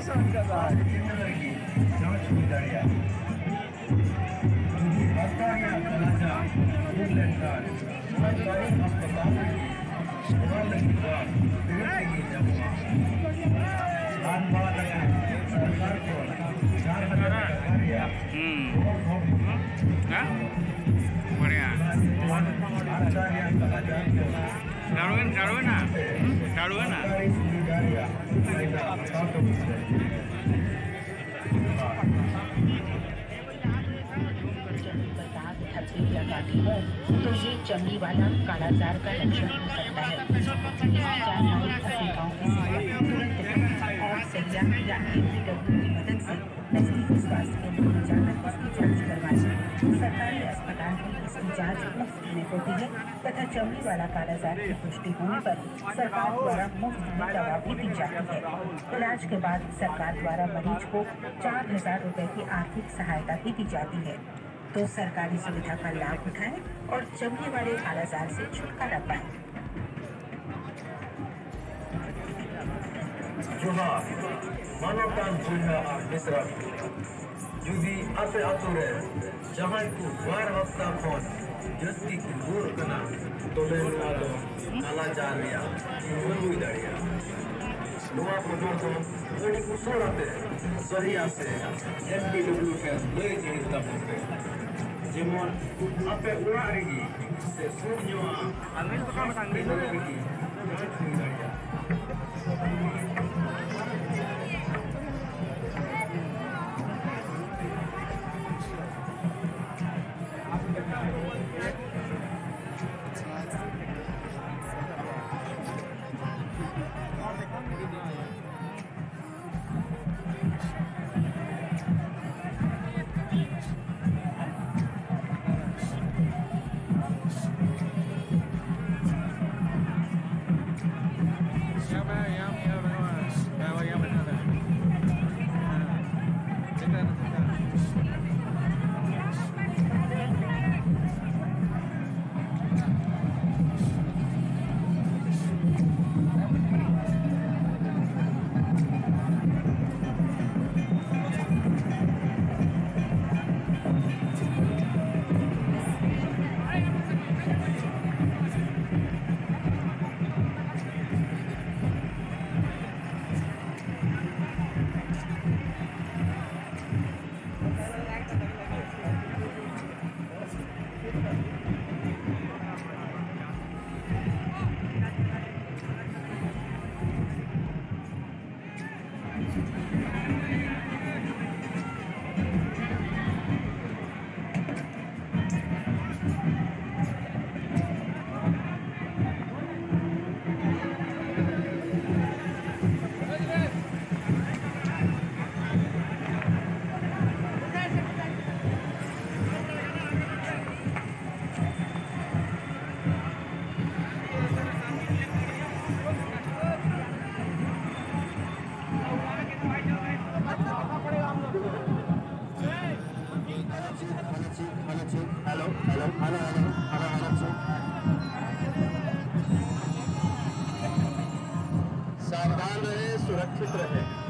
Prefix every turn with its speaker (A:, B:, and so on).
A: जांच की जाएगी। अस्पताल सरकारी अस्पताल सरकार को 4,000
B: बढ़िया चालू है ना
C: लगाती हो तो ये चमड़ी वाला कालाजार का लक्षण हो सकता है। जानमानी आशंकाओं की तुरंत और सैया या एनपीडब्ल्यू की मदद से नजदीकी स्वास्थ्य केंद्र में जाकर इसकी जांच करवाएं। सरकारी अस्पताल में इसकी जांच मुफ्त में होती है तथा चमड़ी वाला कालाजार की पुष्टि होने पर सरकार द्वारा मुफ्त में दवा भी दी जाती है। इलाज के बाद सरकार द्वारा मरीज को 4,000 रुपए की आर्थिक सहायता भी दी जाती है। तो सरकारी सुविधा का लाभ उठाएं और चमड़ी वाले कालाजार से छुटकारा पाएं।
A: मानवतान जुड़ा मिश्रा जुदी आपे आतुरे जहां को वार हफ्ता खोन जस्ती की दूर कना तोले वालो कालाजार रिया मुंबई दाड़िया नवा पदार्थ बड़ी कुशलते सही आसे एनपीडब्ल्यू के लई जीता होते जेमन आपे उड़ा रही से सुनियो आमिर तो काम सांगे रही
D: सावधान रहे, सुरक्षित रहे।